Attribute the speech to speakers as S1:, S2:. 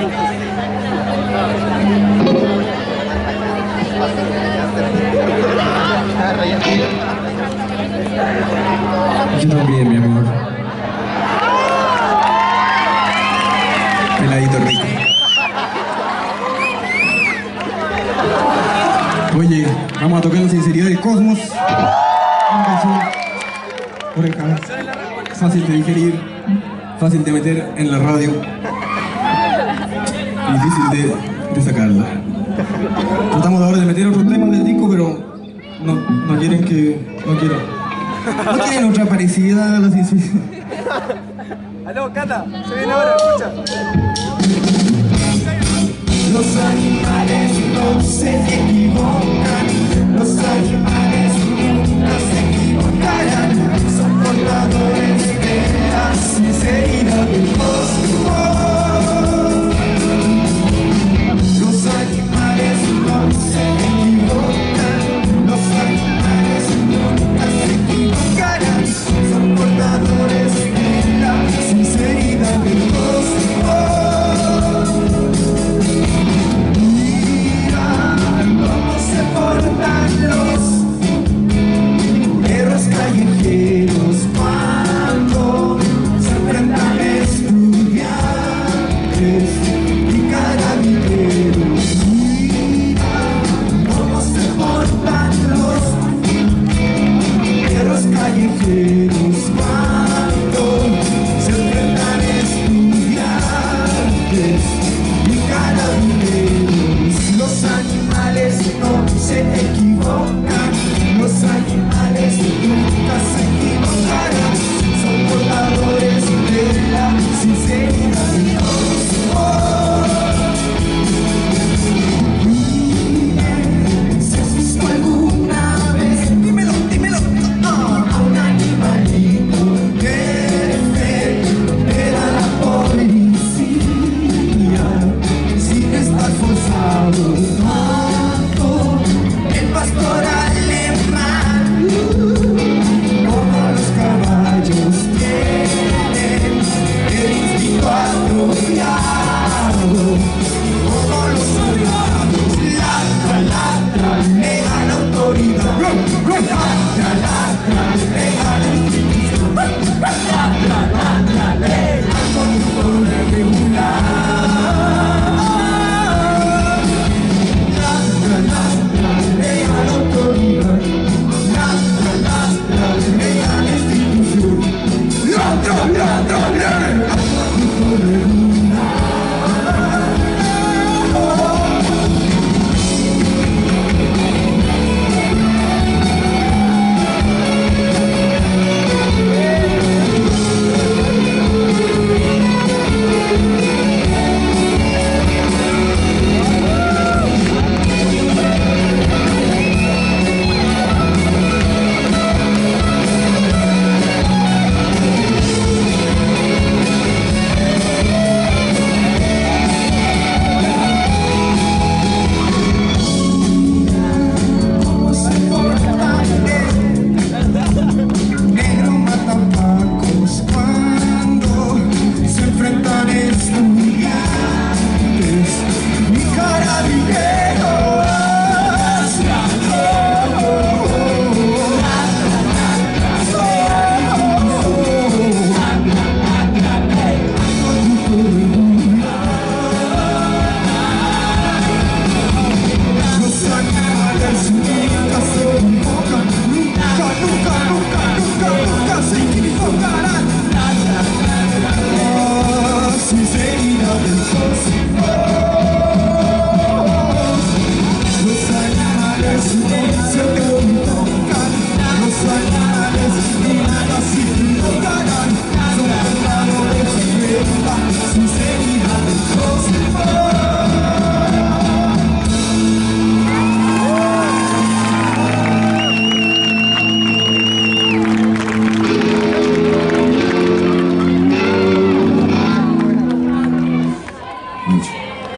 S1: Yo también, mi amor. Peladito rico. Oye, vamos a tocar la sinceridad del cosmos. Una canción por acá. Fácil de digerir, fácil de meter en la radio. Difícil de sacarla. Tratamos ahora de meter otros temas del disco, pero no quieren que... No quieren otra parecida a la sinceridad.
S2: Aló, Cata, se viene ahora, escucha.
S3: Los animales no se equivocan.